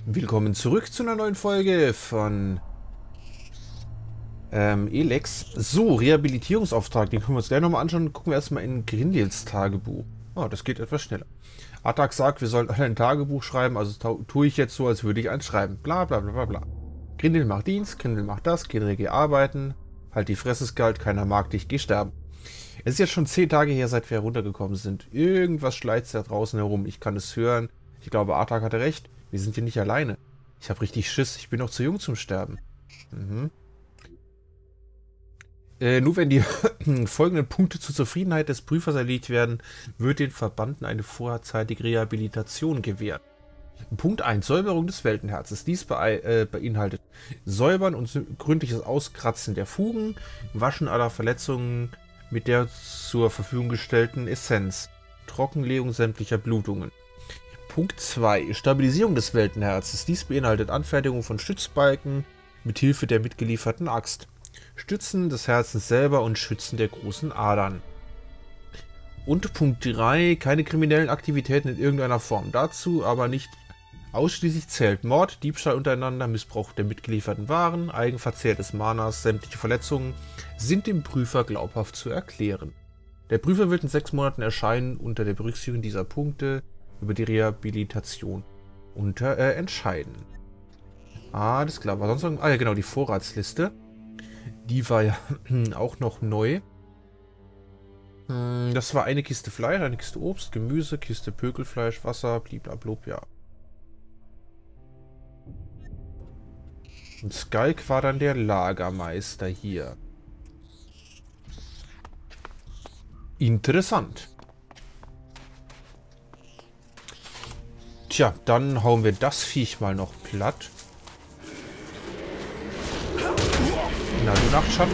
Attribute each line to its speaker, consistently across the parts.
Speaker 1: Willkommen zurück zu einer neuen Folge von Elex. So, Rehabilitierungsauftrag, den können wir uns gleich nochmal anschauen. Gucken wir erstmal in Grindels Tagebuch. Oh, das geht etwas schneller. Atak sagt, wir sollen alle ein Tagebuch schreiben, also tue ich jetzt so, als würde ich eins schreiben. Bla bla bla bla bla. Grindel macht Dienst, Grindel macht das, Grindel geh arbeiten. Halt die Fresse, Skald, keiner mag dich, geh sterben. Es ist jetzt schon 10 Tage her, seit wir heruntergekommen sind. Irgendwas schleicht da draußen herum. Ich kann es hören. Ich glaube, Atak hatte recht. Wir sind hier nicht alleine. Ich habe richtig Schiss. Ich bin noch zu jung zum Sterben. Mhm. Nur wenn die folgenden Punkte zur Zufriedenheit des Prüfers erledigt werden, wird den Verbannten eine vorzeitige Rehabilitation gewährt. Punkt 1. Säuberung des Weltenherzens. Dies beinhaltet Säubern und gründliches Auskratzen der Fugen, Waschen aller Verletzungen mit der zur Verfügung gestellten Essenz, Trockenlegung sämtlicher Blutungen. Punkt 2. Stabilisierung des Weltenherzens. Dies beinhaltet Anfertigung von Stützbalken mit Hilfe der mitgelieferten Axt, Stützen des Herzens selber und Schützen der großen Adern. Und Punkt 3. Keine kriminellen Aktivitäten in irgendeiner Form. Dazu aber nicht ausschließlich zählt Mord, Diebstahl untereinander, Missbrauch der mitgelieferten Waren, Eigenverzehr des Manas, sämtliche Verletzungen sind dem Prüfer glaubhaft zu erklären. Der Prüfer wird in 6 Monaten erscheinen unter der Berücksichtigung dieser Punkte über die Rehabilitation entscheiden. Alles klar, war sonst noch... Ah ja, genau, die Vorratsliste. Die war ja auch noch neu. Das war eine Kiste Fleisch, eine Kiste Obst, Gemüse, Kiste Pökelfleisch, Wasser, bliblablub, ja. Und Skalk war dann der Lagermeister hier. Interessant. Tja, dann hauen wir das Viech mal noch platt. Na, du Nachtschatten.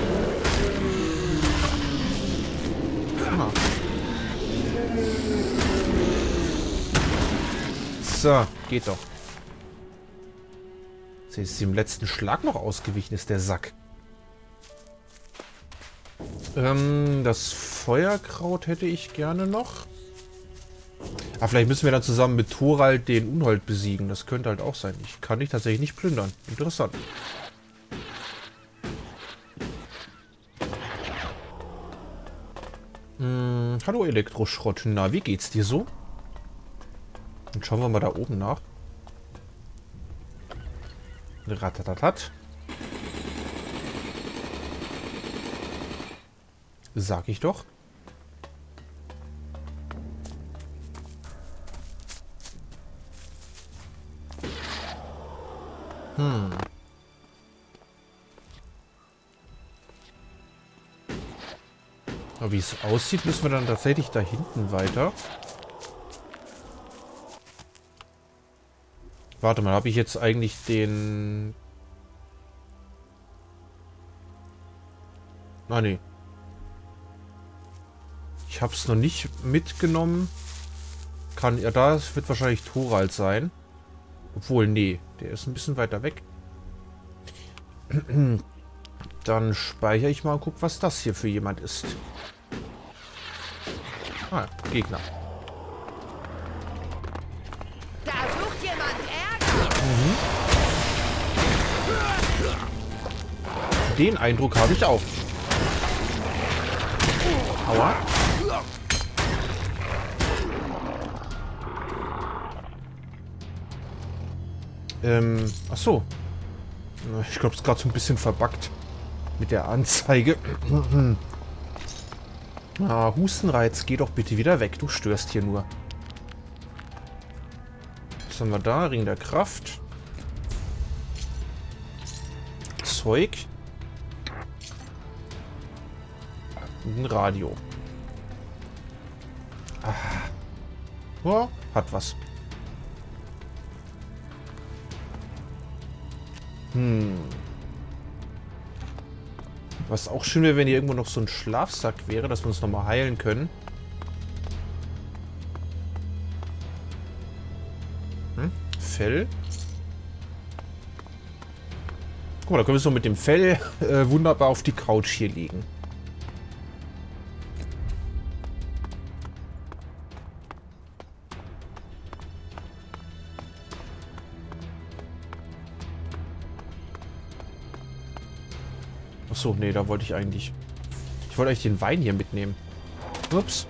Speaker 1: Ah. So, geht doch. Jetzt ist im letzten Schlag noch ausgewichen, ist der Sack. Das Feuerkraut hätte ich gerne noch. Ah, vielleicht müssen wir dann zusammen mit Thorald den Unhold besiegen. Das könnte halt auch sein. Ich kann dich tatsächlich nicht plündern. Interessant. Hallo Elektroschrott. Na, wie geht's dir so? Dann schauen wir mal da oben nach. Ratatatat. Sag ich doch. Aber wie es aussieht, müssen wir dann tatsächlich da hinten weiter. Warte mal, habe ich jetzt eigentlich den... Ah, nee. Ich habe es noch nicht mitgenommen. Kann... Ja, das wird wahrscheinlich Thorald sein. Obwohl, nee. Der ist ein bisschen weiter weg. Dann speichere ich mal und gucke, was das hier für jemand ist. Ah, Gegner.
Speaker 2: Da sucht jemand Ärger.
Speaker 1: Den Eindruck habe ich auch. Aua. Ach so. Ich glaube, es ist gerade so ein bisschen verbuggt mit der Anzeige. Ah, Hustenreiz, geh doch bitte wieder weg. Du störst hier nur. Was haben wir da? Ring der Kraft. Zeug. Und ein Radio. Ah. Ja, hat was. Was auch schön wäre, wenn hier irgendwo noch so ein Schlafsack wäre, dass wir uns nochmal heilen können. Fell. Guck mal, da können wir so mit dem Fell wunderbar auf die Couch hier legen. Achso, nee, da wollte ich eigentlich... Ich wollte eigentlich den Wein hier mitnehmen. Ups.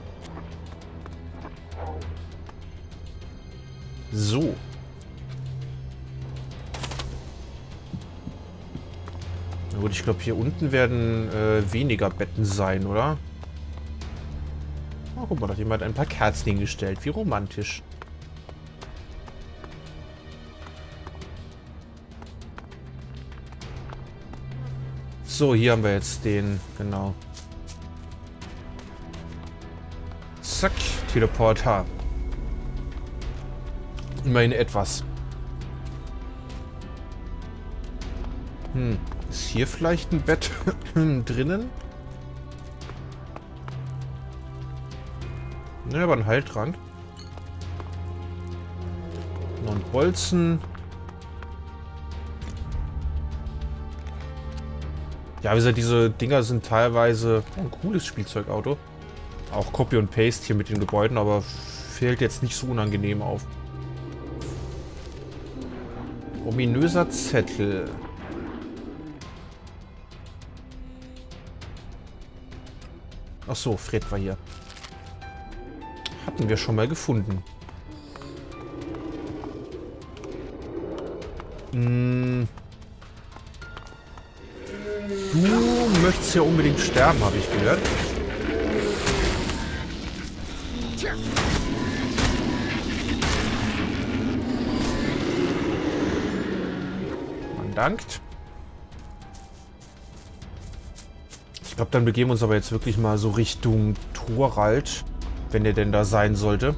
Speaker 1: So. Na gut, ich glaube, hier unten werden weniger Betten sein, oder? Oh, guck mal, da hat jemand ein paar Kerzen hingestellt. Wie romantisch. So, hier haben wir jetzt den, genau. Zack, Teleporter. Immerhin etwas. Ist hier vielleicht ein Bett drinnen? Ne, aber ein Heiltrank. Noch ein Bolzen. Ja, wie gesagt, diese Dinger sind teilweise ein cooles Spielzeugauto. Auch Copy und Paste hier mit den Gebäuden, aber fällt jetzt nicht so unangenehm auf. Ominöser Zettel. Ach so, Fred war hier. Hatten wir schon mal gefunden. Du möchtest ja unbedingt sterben, habe ich gehört. Man dankt. Ich glaube, dann begeben wir uns aber jetzt wirklich mal so Richtung Thorald, wenn der denn da sein sollte.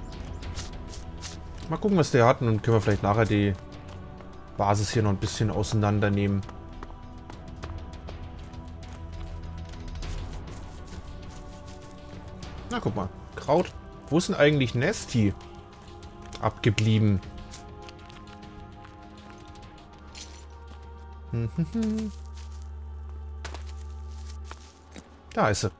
Speaker 1: Mal gucken, was der hat, und dann können wir vielleicht nachher die Basis hier noch ein bisschen auseinandernehmen. Na, guck mal. Kraut. Wo ist denn eigentlich Nasty abgeblieben? Da ist sie.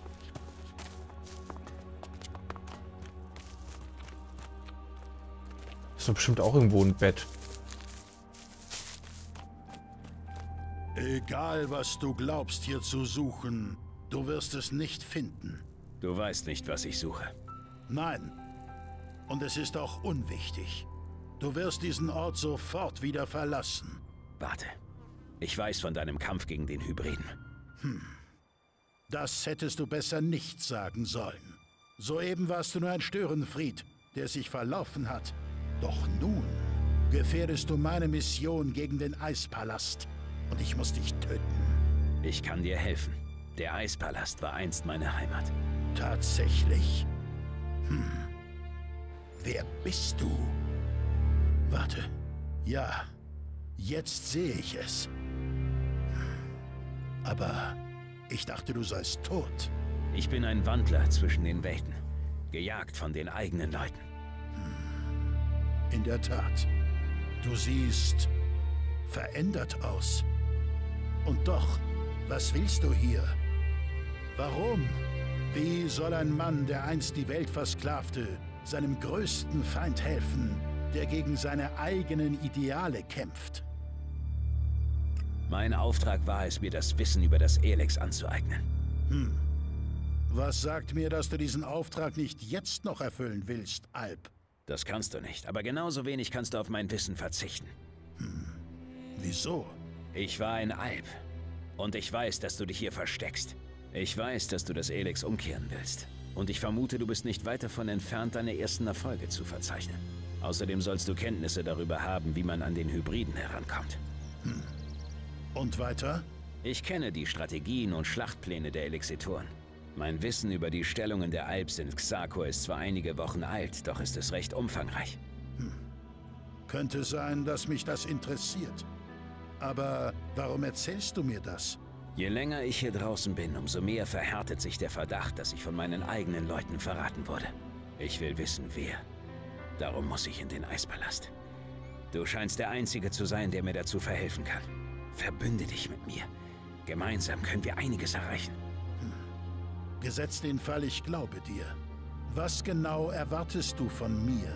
Speaker 1: Ist doch bestimmt auch irgendwo ein Bett.
Speaker 3: Egal, was du glaubst hier zu suchen, du wirst es nicht finden.
Speaker 4: Du weißt nicht, was ich suche.
Speaker 3: Nein. Und es ist auch unwichtig. Du wirst diesen Ort sofort wieder verlassen.
Speaker 4: Warte. Ich weiß von deinem Kampf gegen den Hybriden.
Speaker 3: Das hättest du besser nicht sagen sollen. Soeben warst du nur ein Störenfried, der sich verlaufen hat. Doch nun gefährdest du meine Mission gegen den Eispalast. Und ich muss dich töten.
Speaker 4: Ich kann dir helfen. Der Eispalast war einst meine Heimat.
Speaker 3: Tatsächlich. Wer bist du? Warte. Ja, jetzt sehe ich es. Aber ich dachte, du seist tot.
Speaker 4: Ich bin ein Wandler zwischen den Welten. Gejagt von den eigenen Leuten.
Speaker 3: In der Tat. Du siehst verändert aus. Und doch, was willst du hier? Warum? Wie soll ein Mann, der einst die Welt versklavte, seinem größten Feind helfen, der gegen seine eigenen Ideale kämpft?
Speaker 4: Mein Auftrag war es, mir das Wissen über das Elex anzueignen.
Speaker 3: Was sagt mir, dass du diesen Auftrag nicht jetzt noch erfüllen willst, Alp?
Speaker 4: Das kannst du nicht, aber genauso wenig kannst du auf mein Wissen verzichten.
Speaker 3: Wieso?
Speaker 4: Ich war ein Alp. Und ich weiß, dass du dich hier versteckst. Ich weiß, dass du das Elex umkehren willst. Und ich vermute, du bist nicht weit davon entfernt, deine ersten Erfolge zu verzeichnen. Außerdem sollst du Kenntnisse darüber haben, wie man an den Hybriden herankommt.
Speaker 3: Und weiter?
Speaker 4: Ich kenne die Strategien und Schlachtpläne der Elexitoren. Mein Wissen über die Stellungen der Alps in Xakor ist zwar einige Wochen alt, doch ist es recht umfangreich.
Speaker 3: Könnte sein, dass mich das interessiert. Aber warum erzählst du mir das?
Speaker 4: Je länger ich hier draußen bin, umso mehr verhärtet sich der Verdacht, dass ich von meinen eigenen Leuten verraten wurde. Ich will wissen, wer. Darum muss ich in den Eispalast. Du scheinst der Einzige zu sein, der mir dazu verhelfen kann. Verbünde dich mit mir. Gemeinsam können wir einiges erreichen.
Speaker 3: Gesetzt den Fall, ich glaube dir. Was genau erwartest du von mir?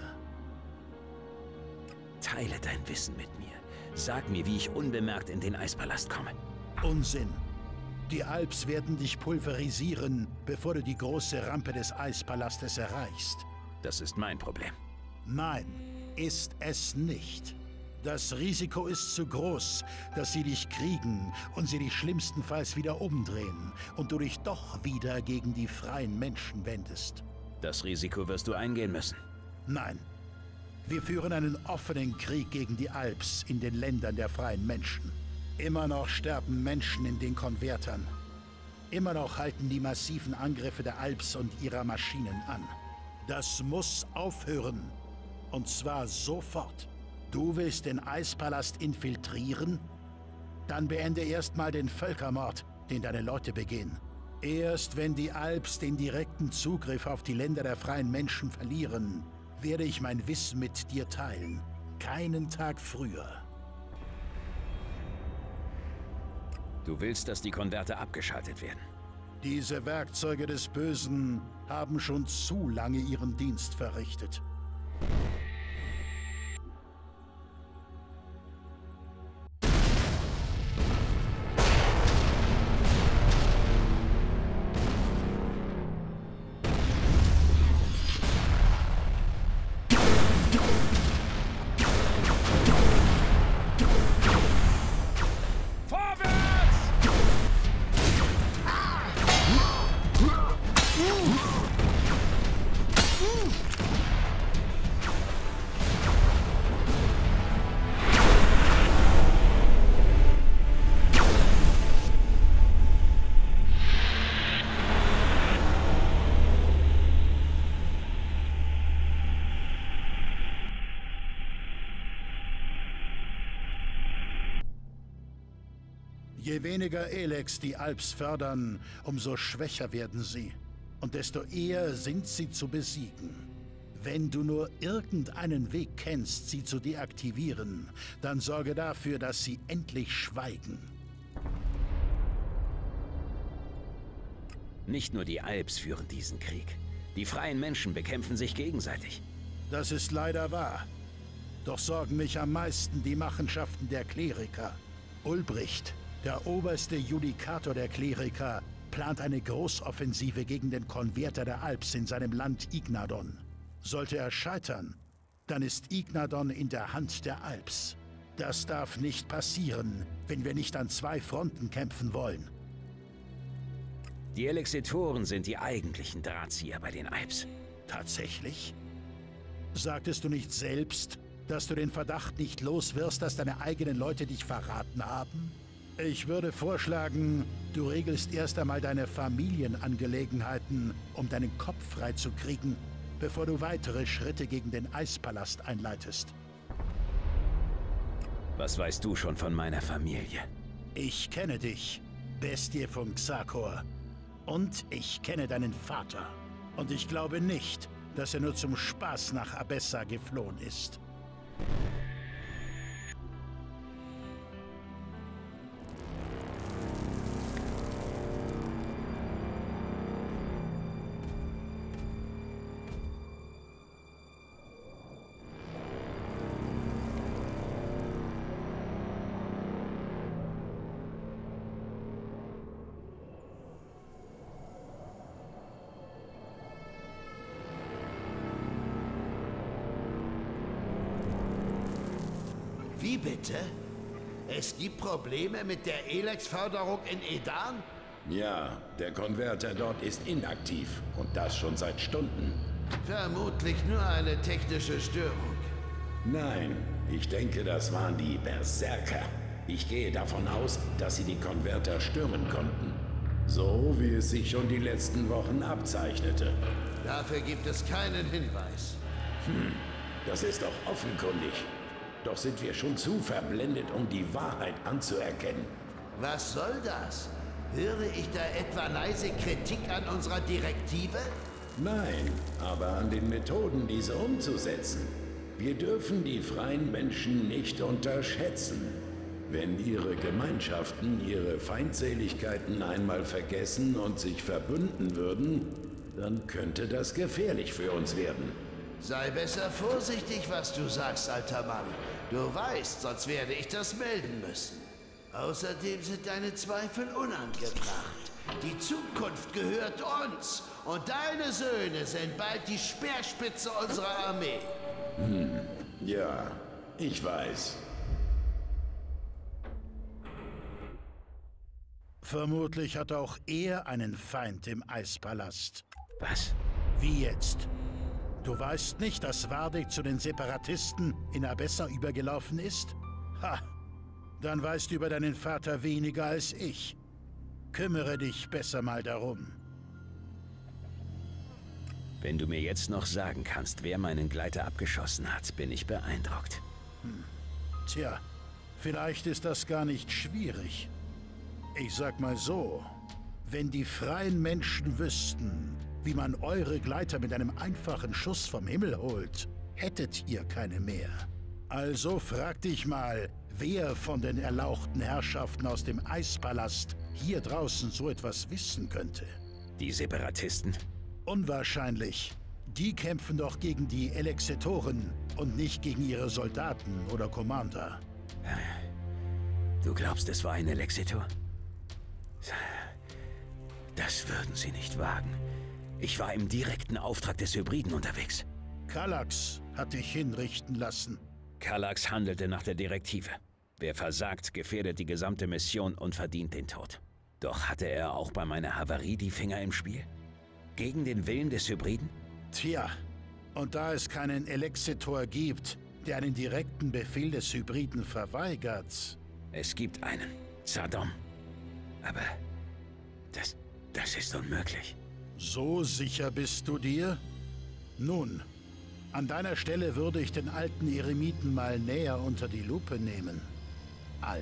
Speaker 4: Teile dein Wissen mit mir. Sag mir, wie ich unbemerkt in den Eispalast komme.
Speaker 3: Unsinn. Die Alps werden dich pulverisieren, bevor du die große Rampe des Eispalastes erreichst.
Speaker 4: Das ist mein Problem.
Speaker 3: Nein, ist es nicht. Das Risiko ist zu groß, dass sie dich kriegen und sie dich schlimmstenfalls wieder umdrehen und du dich doch wieder gegen die freien Menschen wendest.
Speaker 4: Das Risiko wirst du eingehen müssen.
Speaker 3: Nein. Wir führen einen offenen Krieg gegen die Alps in den Ländern der freien Menschen. Immer noch sterben Menschen in den Konvertern. Immer noch halten die massiven Angriffe der Alps und ihrer Maschinen an. Das muss aufhören. Und zwar sofort. Du willst den Eispalast infiltrieren? Dann beende erstmal den Völkermord, den deine Leute begehen. Erst wenn die Alps den direkten Zugriff auf die Länder der freien Menschen verlieren, werde ich mein Wissen mit dir teilen. Keinen Tag früher.
Speaker 4: Du willst, dass die Konverter abgeschaltet werden.
Speaker 3: Diese Werkzeuge des Bösen haben schon zu lange ihren Dienst verrichtet. Je weniger Elex die Alps fördern, umso schwächer werden sie. Und desto eher sind sie zu besiegen. Wenn du nur irgendeinen Weg kennst, sie zu deaktivieren, dann sorge dafür, dass sie endlich schweigen.
Speaker 4: Nicht nur die Alps führen diesen Krieg. Die freien Menschen bekämpfen sich gegenseitig.
Speaker 3: Das ist leider wahr. Doch sorgen mich am meisten die Machenschaften der Kleriker. Ulbricht, der oberste Judikator der Kleriker, plant eine Großoffensive gegen den Konverter der Alps in seinem Land Ignadon. Sollte er scheitern, dann ist Ignadon in der Hand der Alps. Das darf nicht passieren, wenn wir nicht an zwei Fronten kämpfen wollen.
Speaker 4: Die Elexitoren sind die eigentlichen Drahtzieher bei den Alps.
Speaker 3: Tatsächlich? Sagtest du nicht selbst, dass du den Verdacht nicht los wirst, dass deine eigenen Leute dich verraten haben? Ich würde vorschlagen, du regelst erst einmal deine Familienangelegenheiten, um deinen Kopf freizukriegen, bevor du weitere Schritte gegen den Eispalast einleitest.
Speaker 4: Was weißt du schon von meiner Familie?
Speaker 3: Ich kenne dich, Bestie von Xakor. Und ich kenne deinen Vater. Und ich glaube nicht, dass er nur zum Spaß nach Abessa geflohen ist.
Speaker 5: Wie bitte? Es gibt Probleme mit der Elex-Förderung in Edan?
Speaker 6: Ja, der Konverter dort ist inaktiv und das schon seit Stunden.
Speaker 5: Vermutlich nur eine technische Störung.
Speaker 6: Nein, ich denke, das waren die Berserker. Ich gehe davon aus, dass sie die Konverter stürmen konnten. So wie es sich schon die letzten Wochen abzeichnete.
Speaker 5: Dafür gibt es keinen Hinweis.
Speaker 6: Das ist doch offenkundig. Doch sind wir schon zu verblendet, um die Wahrheit anzuerkennen.
Speaker 5: Was soll das? Höre ich da etwa leise Kritik an unserer Direktive?
Speaker 6: Nein, aber an den Methoden, diese umzusetzen. Wir dürfen die freien Menschen nicht unterschätzen. Wenn ihre Gemeinschaften ihre Feindseligkeiten einmal vergessen und sich verbünden würden, dann könnte das gefährlich für uns werden.
Speaker 5: Sei besser vorsichtig, was du sagst, alter Mann. Du weißt, sonst werde ich das melden müssen. Außerdem sind deine Zweifel unangebracht. Die Zukunft gehört uns. Und deine Söhne sind bald die Speerspitze unserer Armee.
Speaker 6: Ja, ich weiß.
Speaker 3: Vermutlich hat auch er einen Feind im Eispalast.
Speaker 4: Was?
Speaker 3: Wie jetzt? Du weißt nicht, dass Wardig zu den Separatisten in Abessa übergelaufen ist? Ha! Dann weißt du über deinen Vater weniger als ich. Kümmere dich besser mal darum.
Speaker 4: Wenn du mir jetzt noch sagen kannst, wer meinen Gleiter abgeschossen hat, bin ich beeindruckt.
Speaker 3: Tja, vielleicht ist das gar nicht schwierig. Ich sag mal so, wenn die freien Menschen wüssten, wie man eure Gleiter mit einem einfachen Schuss vom Himmel holt, hättet ihr keine mehr. Also frag dich mal, wer von den erlauchten Herrschaften aus dem Eispalast hier draußen so etwas wissen könnte.
Speaker 4: Die Separatisten?
Speaker 3: Unwahrscheinlich. Die kämpfen doch gegen die Elexetoren und nicht gegen ihre Soldaten oder Commander.
Speaker 4: Du glaubst, es war ein Elexitor? Das würden sie nicht wagen. Ich war im direkten Auftrag des Hybriden unterwegs.
Speaker 3: Kallax hat dich hinrichten lassen.
Speaker 4: Kallax handelte nach der Direktive. Wer versagt, gefährdet die gesamte Mission und verdient den Tod. Doch hatte er auch bei meiner Havarie die Finger im Spiel? Gegen den Willen des Hybriden?
Speaker 3: Tja, und da es keinen Elexitor gibt, der einen direkten Befehl des Hybriden verweigert...
Speaker 4: Es gibt einen. Zardom. Aber das ist unmöglich.
Speaker 3: So sicher bist du dir? Nun, an deiner Stelle würde ich den alten Eremiten mal näher unter die Lupe nehmen. Alp.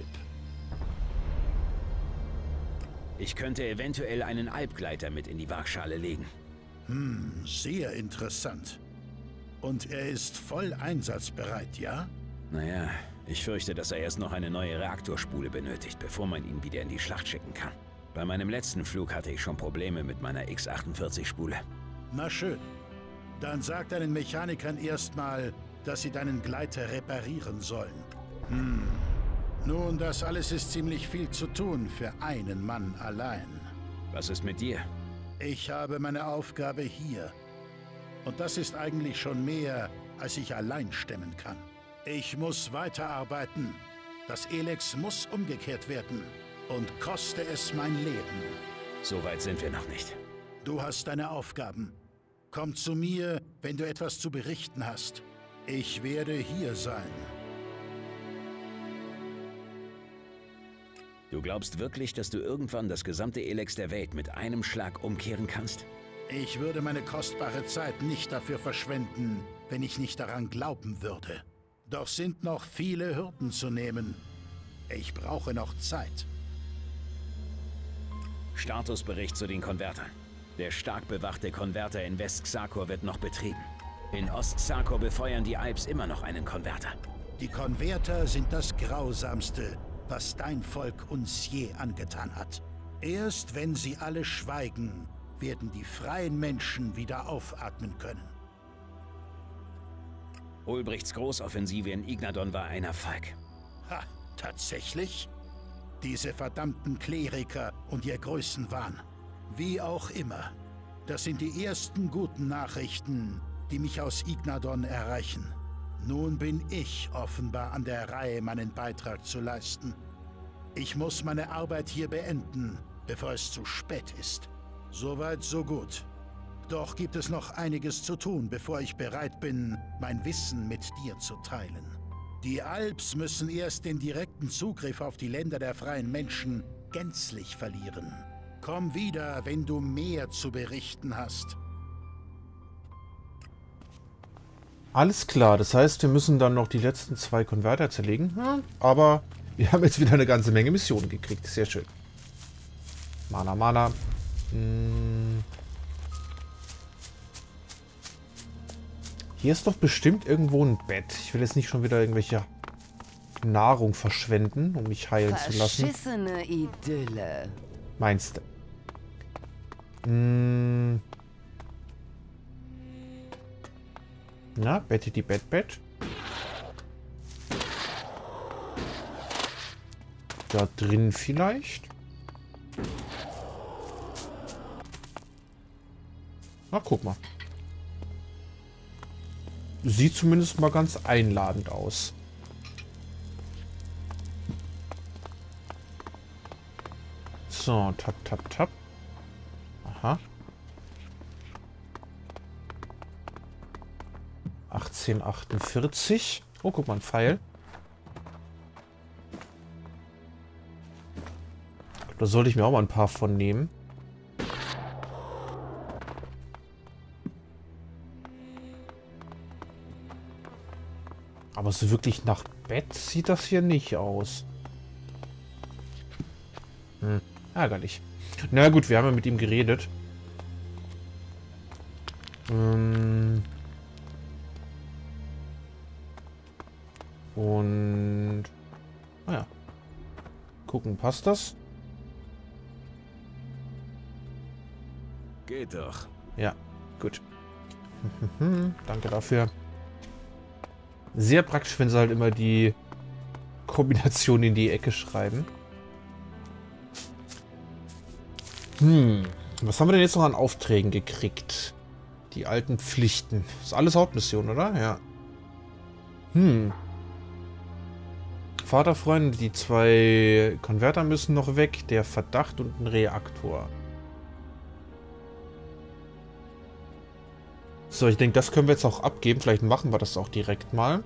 Speaker 4: Ich könnte eventuell einen Alpgleiter mit in die Waagschale legen.
Speaker 3: Sehr interessant. Und er ist voll einsatzbereit, ja?
Speaker 4: Naja, ich fürchte, dass er erst noch eine neue Reaktorspule benötigt, bevor man ihn wieder in die Schlacht schicken kann. Bei meinem letzten Flug hatte ich schon Probleme mit meiner X-48-Spule.
Speaker 3: Na schön. Dann sag deinen Mechanikern erstmal, dass sie deinen Gleiter reparieren sollen. Nun, das alles ist ziemlich viel zu tun für einen Mann allein.
Speaker 4: Was ist mit dir?
Speaker 3: Ich habe meine Aufgabe hier. Und das ist eigentlich schon mehr, als ich allein stemmen kann. Ich muss weiterarbeiten. Das Elex muss umgekehrt werden. Und koste es mein Leben.
Speaker 4: So weit sind wir noch nicht.
Speaker 3: Du hast deine Aufgaben. Komm zu mir, wenn du etwas zu berichten hast. Ich werde hier sein.
Speaker 4: Du glaubst wirklich, dass du irgendwann das gesamte Elex der Welt mit einem Schlag umkehren kannst?
Speaker 3: Ich würde meine kostbare Zeit nicht dafür verschwenden, wenn ich nicht daran glauben würde. Doch sind noch viele Hürden zu nehmen. Ich brauche noch Zeit.
Speaker 4: Statusbericht zu den Konvertern. Der stark bewachte Konverter in West-Xakor wird noch betrieben. In Ost-Xakor befeuern die Alps immer noch einen Konverter.
Speaker 3: Die Konverter sind das Grausamste, was dein Volk uns je angetan hat. Erst wenn sie alle schweigen, werden die freien Menschen wieder aufatmen können.
Speaker 4: Ulbrichts Großoffensive in Ignadon war ein Erfolg.
Speaker 3: Ha, tatsächlich? Diese verdammten Kleriker und ihr Größenwahn. Wie auch immer. Das sind die ersten guten Nachrichten, die mich aus Ignadon erreichen. Nun bin ich offenbar an der Reihe, meinen Beitrag zu leisten. Ich muss meine Arbeit hier beenden, bevor es zu spät ist. Soweit, so gut. Doch gibt es noch einiges zu tun, bevor ich bereit bin, mein Wissen mit dir zu teilen. Die Alps müssen erst den direkten Zugriff auf die Länder der freien Menschen gänzlich verlieren. Komm wieder, wenn du mehr zu berichten hast.
Speaker 1: Alles klar, das heißt, wir müssen dann noch die letzten 2 Konverter zerlegen. Aber wir haben jetzt wieder eine ganze Menge Missionen gekriegt. Sehr schön. Mana. Hier ist doch bestimmt irgendwo ein Bett. Ich will jetzt nicht schon wieder irgendwelche Nahrung verschwenden, um mich heilen zu lassen.
Speaker 2: Verschissene Idylle.
Speaker 1: Meinst du? Na, Betty die Bett. Da drin vielleicht? Na, guck mal. Sieht zumindest mal ganz einladend aus. So, tap, tap, tap. Aha. 1848. Oh, guck mal, ein Pfeil. Da sollte ich mir auch mal ein paar von nehmen. Aber so wirklich nach Bett sieht das hier nicht aus. Ärgerlich. Na gut, wir haben ja mit ihm geredet. Und... Naja. Gucken, passt das?
Speaker 4: Geht doch.
Speaker 1: Ja, gut. Danke dafür. Sehr praktisch, wenn sie halt immer die Kombination in die Ecke schreiben. Was haben wir denn jetzt noch an Aufträgen gekriegt? Die alten Pflichten. Das ist alles Hauptmission, oder? Ja. Vaterfreunde, die 2 Konverter müssen noch weg. Der Verdacht und ein Reaktor. So, ich denke, das können wir jetzt auch abgeben. Vielleicht machen wir das auch direkt mal.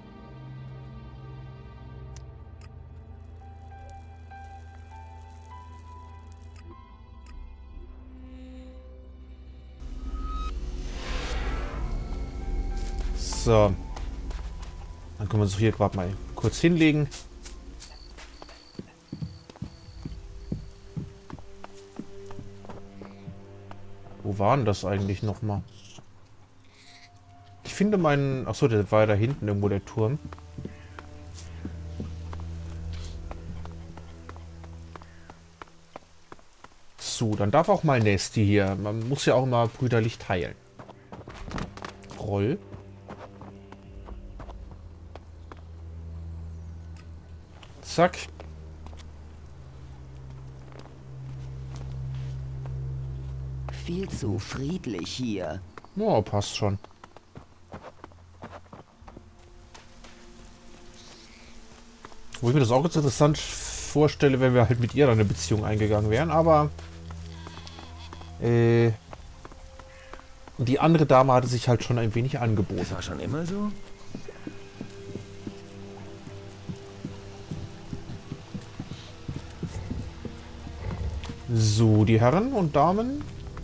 Speaker 1: So. Dann können wir uns hier gerade mal kurz hinlegen. Wo war denn das eigentlich nochmal? Ich finde meinen... Achso, der war ja da hinten irgendwo, der Turm. So, dann darf auch mal Nesty hier. Man muss ja auch mal brüderlich teilen. Roll. Zack.
Speaker 2: Viel zu friedlich hier.
Speaker 1: Oh, passt schon. Wo ich mir das auch ganz interessant vorstelle, wenn wir halt mit ihr dann eine Beziehung eingegangen wären, aber die andere Dame hatte sich halt schon ein wenig angeboten.
Speaker 4: Das war schon immer so?
Speaker 1: So, die Herren und Damen.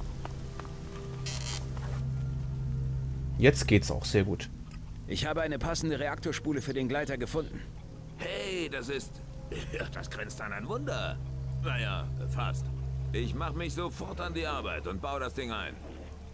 Speaker 1: Jetzt geht's auch sehr gut.
Speaker 4: Ich habe eine passende Reaktorspule für den Gleiter gefunden.
Speaker 7: Hey, das ist... Ja, das grenzt an ein Wunder. Naja, fast. Ich mache mich sofort an die Arbeit und baue das Ding ein.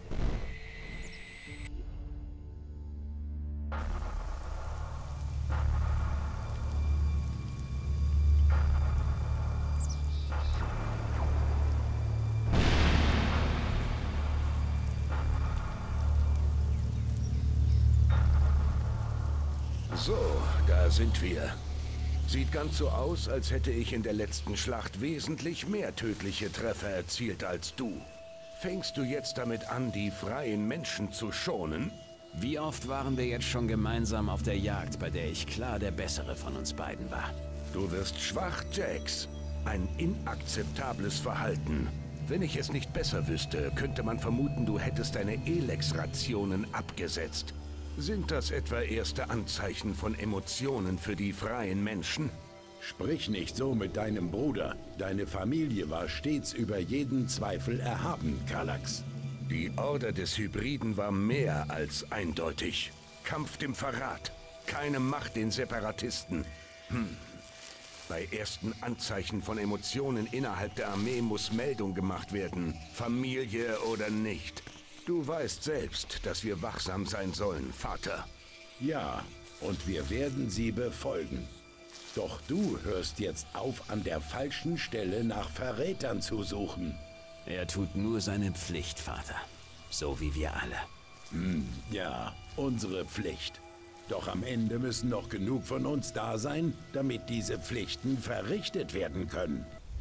Speaker 6: So, da sind wir. Sieht ganz so aus, als hätte ich in der letzten Schlacht wesentlich mehr tödliche Treffer erzielt als du. Fängst du jetzt damit an, die freien Menschen zu schonen?
Speaker 4: Wie oft waren wir jetzt schon gemeinsam auf der Jagd, bei der ich klar der Bessere von uns beiden war?
Speaker 6: Du wirst schwach, Jax. Ein inakzeptables Verhalten. Wenn ich es nicht besser wüsste, könnte man vermuten, du hättest deine Elex-Rationen abgesetzt. Sind das etwa erste Anzeichen von Emotionen für die freien Menschen?
Speaker 8: Sprich nicht so mit deinem Bruder. Deine Familie war stets über jeden Zweifel erhaben, Kallax.
Speaker 6: Die Order des Hybriden war mehr als eindeutig. Kampf dem Verrat. Keine Macht den Separatisten. Bei ersten Anzeichen von Emotionen innerhalb der Armee muss Meldung gemacht werden. Familie oder nicht. Du weißt selbst, dass wir wachsam sein sollen, Vater.
Speaker 8: Ja, und wir werden sie befolgen. Doch du hörst jetzt auf, an der falschen Stelle nach Verrätern zu suchen.
Speaker 4: Er tut nur seine Pflicht, Vater. So wie wir alle.
Speaker 8: Ja, unsere Pflicht.
Speaker 6: Doch am Ende müssen noch genug von uns da sein, damit diese Pflichten verrichtet werden können.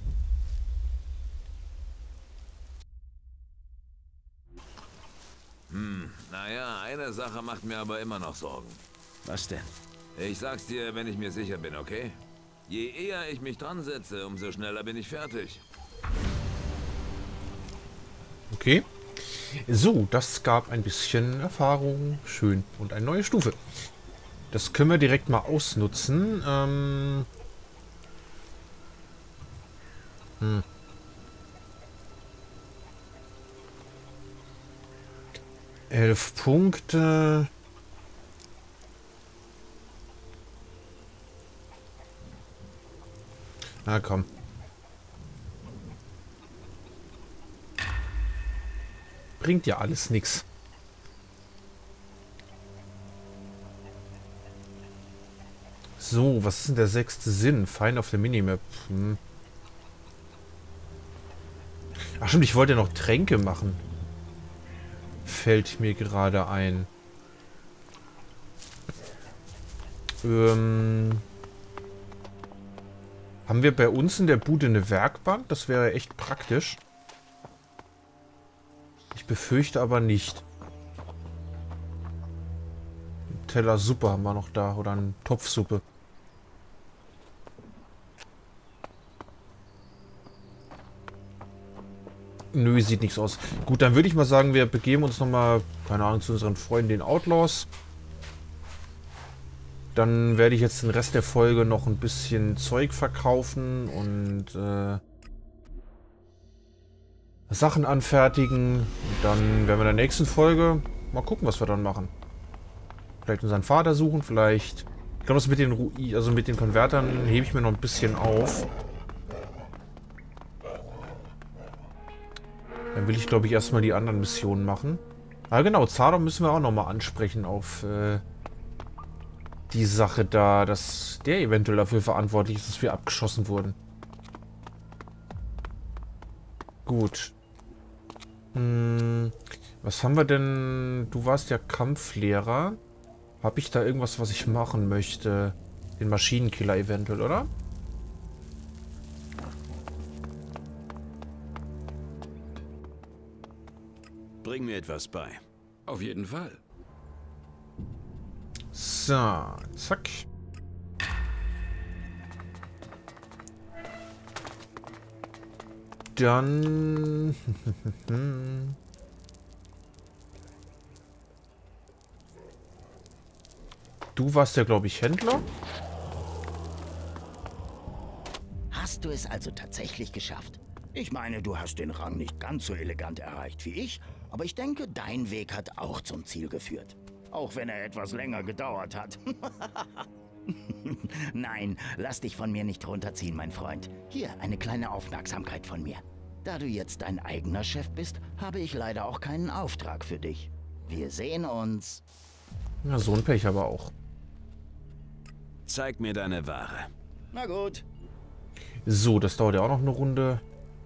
Speaker 7: Naja, eine Sache macht mir aber immer noch Sorgen.
Speaker 4: Was denn?
Speaker 7: Ich sag's dir, wenn ich mir sicher bin, okay? Je eher ich mich dran setze, umso schneller bin ich fertig.
Speaker 1: Okay. So, das gab ein bisschen Erfahrung. Schön. Und eine neue Stufe. Das können wir direkt mal ausnutzen. 11 Punkte. Na komm. Bringt ja alles nichts. So, was ist denn der 6. Sinn? Fein auf der Minimap. Ach stimmt, ich wollte ja noch Tränke machen. Fällt mir gerade ein. Haben wir bei uns in der Bude eine Werkbank? Das wäre echt praktisch. Ich befürchte aber nicht. Ein Teller Suppe haben wir noch da. Oder eine Topfsuppe. Nö, sieht nichts aus. Gut, dann würde ich mal sagen, wir begeben uns nochmal, keine Ahnung, zu unseren Freunden, den Outlaws. Dann werde ich jetzt den Rest der Folge noch ein bisschen Zeug verkaufen und Sachen anfertigen. Und dann werden wir in der nächsten Folge mal gucken, was wir dann machen. Vielleicht unseren Vater suchen, vielleicht... Ich glaube, das mit den mit den Konvertern hebe ich mir noch ein bisschen auf. Dann will ich, glaube ich, erstmal die anderen Missionen machen. Ah, genau, Zadok müssen wir auch nochmal ansprechen auf die Sache da, dass der eventuell dafür verantwortlich ist, dass wir abgeschossen wurden. Gut. Was haben wir denn? Du warst ja Kampflehrer. Habe ich da irgendwas, was ich machen möchte? Den Maschinenkiller eventuell, oder?
Speaker 4: Bring mir etwas bei.
Speaker 8: Auf jeden Fall.
Speaker 1: So, zack. Dann... Du warst ja, glaube ich, Händler.
Speaker 9: Hast du es also tatsächlich geschafft? Ich meine, du hast den Rang nicht ganz so elegant erreicht wie ich, aber ich denke, dein Weg hat auch zum Ziel geführt. Auch wenn er etwas länger gedauert hat. Nein, lass dich von mir nicht runterziehen, mein Freund. Hier, eine kleine Aufmerksamkeit von mir. Da du jetzt dein eigener Chef bist, habe ich leider auch keinen Auftrag für dich. Wir sehen uns.
Speaker 1: Ja, so ein Pech aber auch.
Speaker 4: Zeig mir deine Ware.
Speaker 9: Na gut.
Speaker 1: So, das dauert ja auch noch eine Runde.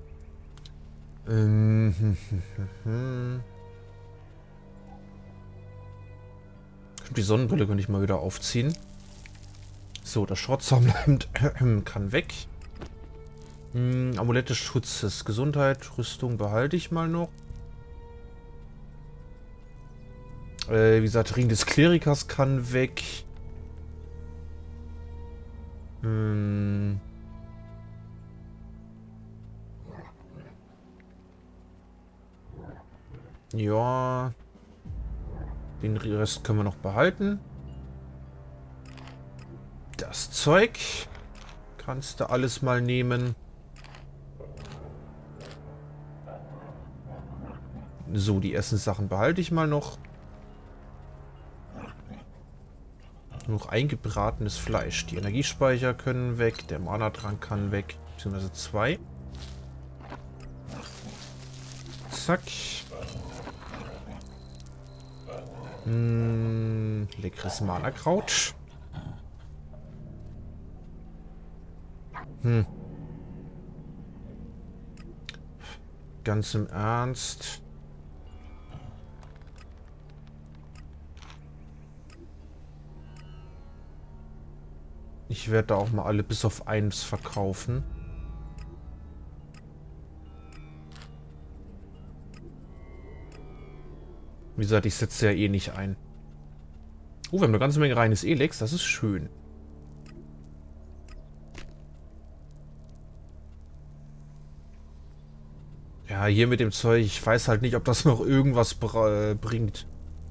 Speaker 1: Die Sonnenbrille könnte ich mal wieder aufziehen. So, das Schrottsammlerhemd kann weg. Amulett des Schutzes. Gesundheit, Rüstung behalte ich mal noch. Wie gesagt, Ring des Klerikers kann weg. Ja. Den Rest können wir noch behalten. Das Zeug kannst du alles mal nehmen. So, die Essenssachen behalte ich mal noch. Noch eingebratenes Fleisch. Die Energiespeicher können weg. Der Mana-Trank kann weg. Beziehungsweise 2. Zack. Leckeres Mana-Kraut. Ganz im Ernst. Ich werde da auch mal alle bis auf eins verkaufen. Wie gesagt, ich setze ja eh nicht ein. Oh, wir haben eine ganze Menge reines Elex. Das ist schön. Ja, hier mit dem Zeug. Ich weiß halt nicht, ob das noch irgendwas bringt.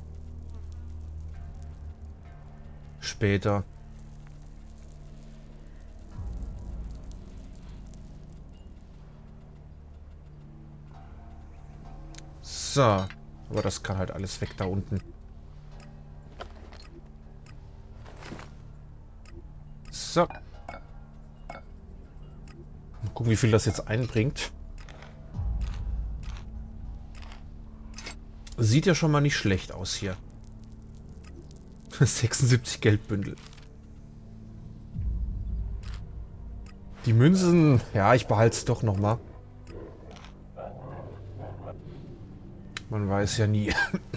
Speaker 1: Später. So. Aber das kann halt alles weg da unten. So. Mal gucken, wie viel das jetzt einbringt. Sieht ja schon mal nicht schlecht aus hier. 76 Geldbündel. Die Münzen, ja, ich behalte es doch nochmal. Man weiß ja nie.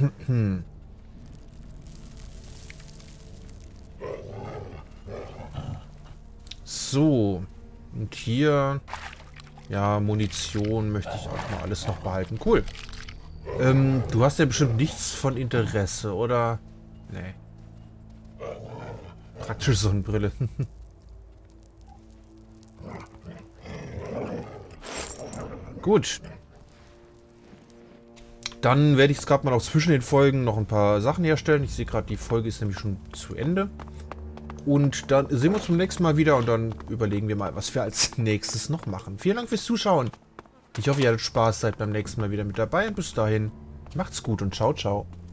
Speaker 1: So. Und hier... Ja, Munition möchte ich auch mal alles noch behalten. Cool. Du hast ja bestimmt nichts von Interesse, oder? Nee. Praktische Sonnenbrille. Gut. Dann werde ich jetzt gerade mal auch zwischen den Folgen noch ein paar Sachen herstellen. Ich sehe gerade, die Folge ist nämlich schon zu Ende. Und dann sehen wir uns beim nächsten Mal wieder und dann überlegen wir mal, was wir als nächstes noch machen. Vielen Dank fürs Zuschauen. Ich hoffe, ihr hattet Spaß, seid beim nächsten Mal wieder mit dabei. Und bis dahin, macht's gut und ciao, ciao.